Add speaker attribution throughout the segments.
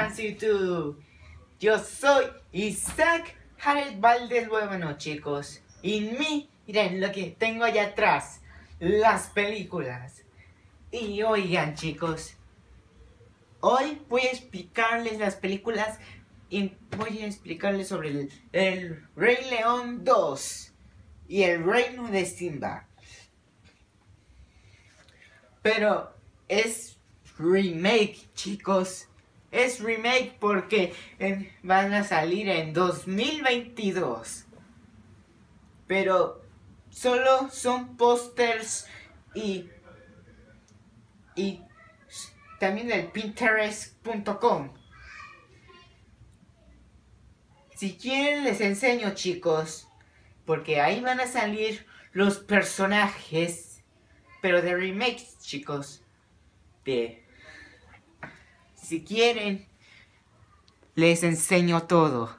Speaker 1: Fancy Too. Yo soy Isaac Jared Valdez. Bueno, chicos, y miren lo que tengo allá atrás, las películas. Y oigan, chicos, hoy voy a explicarles las películas y voy a explicarles sobre el Rey León 2 y el Reino de Simba. Pero es remake, chicos. Es remake porque van a salir en 2022. Pero solo son pósters y también el Pinterest.com. Si quieren les enseño, chicos, porque ahí van a salir los personajes, pero de remakes, chicos. Si quieren, les enseño todo.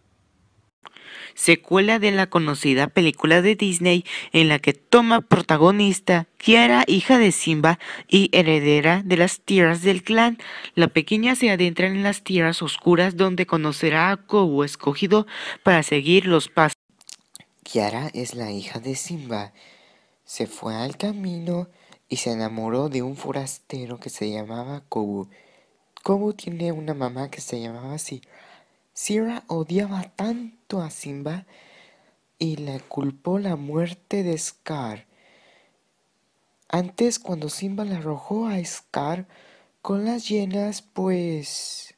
Speaker 1: Secuela de la conocida película de Disney en la que toma protagonista Kiara, hija de Simba y heredera de las tierras del clan. La pequeña se adentra en las tierras oscuras donde conocerá a Kobu, escogido para seguir los pasos.
Speaker 2: Kiara es la hija de Simba. Se fue al camino y se enamoró de un forastero que se llamaba Kobu. Kobu tiene una mamá que se llamaba así. Sira odiaba tanto a Simba y le culpó la muerte de Scar. Antes, cuando Simba le arrojó a Scar con las hienas, pues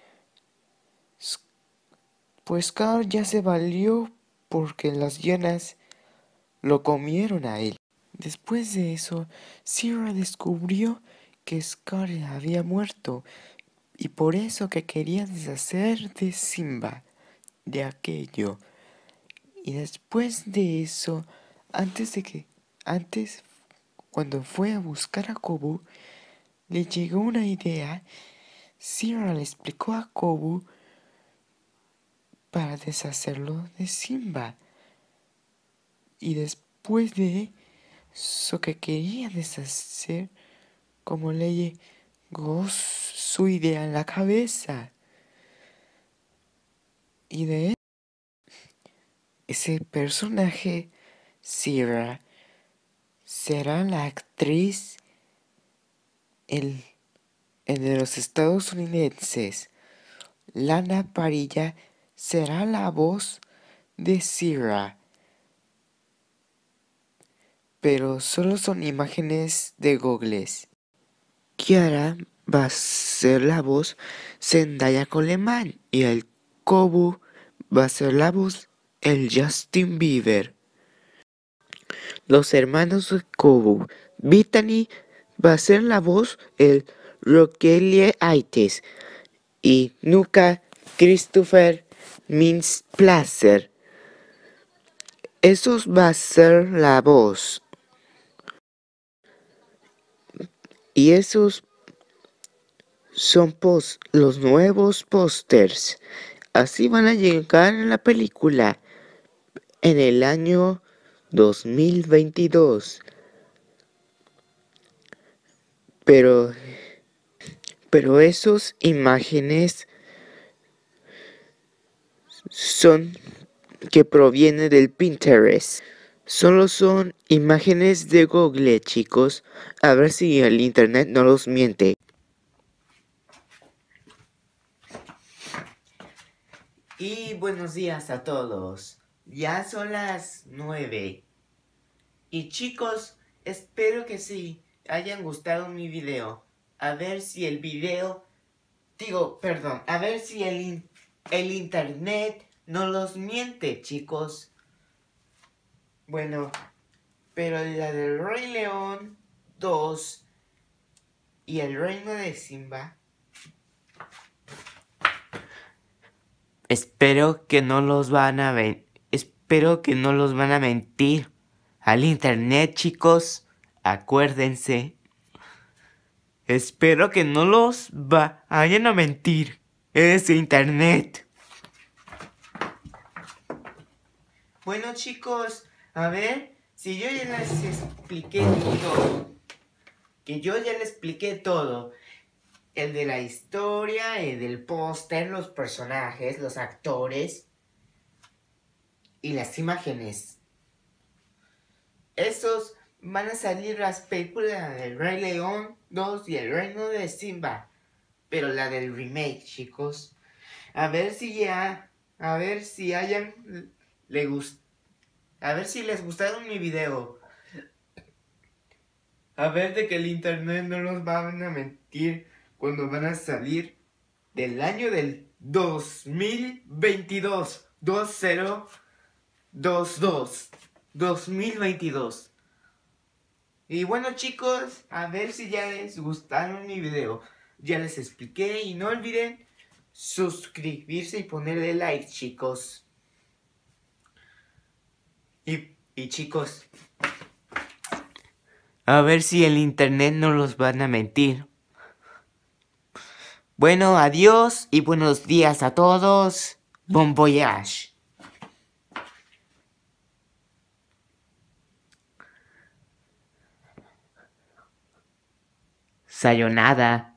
Speaker 2: Scar ya se valió porque las hienas lo comieron a él. Después de eso, Sira descubrió que Scar había muerto y por eso que quería deshacer de Simba de aquello. Y después de eso, cuando fue a buscar a Kobu, le llegó una idea. Sira le explicó a Kobu para deshacerlo de Simba. Y después de eso que quería deshacer, como le llegó su idea en la cabeza. Y de ese personaje, Sira, será la actriz de los estadounidenses. Lana Parrilla será la voz de Sira. Pero solo son imágenes de Google. Kiara va a ser la voz Zendaya Coleman y el Kobu va a ser la voz el Justin Bieber. Los hermanos de Kobu, Brittany va a ser la voz el Roquelie Aites y Nuka Christopher Mintz-Plaser. Esos va a ser la voz. Y esos son los nuevos pósters. Así van a llegar a la película en el año 2022. Pero esas imágenes son que provienen del Pinterest. Solo son imágenes de Google, chicos. A ver si el internet no los miente.
Speaker 1: Y buenos días a todos. Ya son las 9. Y chicos, espero que sí hayan gustado mi video. A ver si el video... a ver si el internet no los miente, chicos. Bueno, pero la del Rey León 2 y el Reino de Simba, espero que no los van a mentir al internet, chicos. Acuérdense. Espero que no los vayan a mentir ese internet. Bueno, chicos, a ver si yo ya les expliqué todo. Que yo ya les expliqué todo. el de la historia, el del póster, los personajes, los actores y las imágenes. Estos van a salir las películas del Rey León 2 y el Reino de Simba, pero la del remake, chicos. A ver si les gustaron mi video. A ver de que el internet no nos van a mentir cuando van a salir del año del 2022. 2022. Y bueno, chicos, a ver si ya les gustaron mi video. Ya les expliqué y no olviden suscribirse y ponerle like, chicos. Y chicos, a ver si el internet no los van a mentir. Bueno, adiós y buenos días a todos. Bon voyage. Sayonara.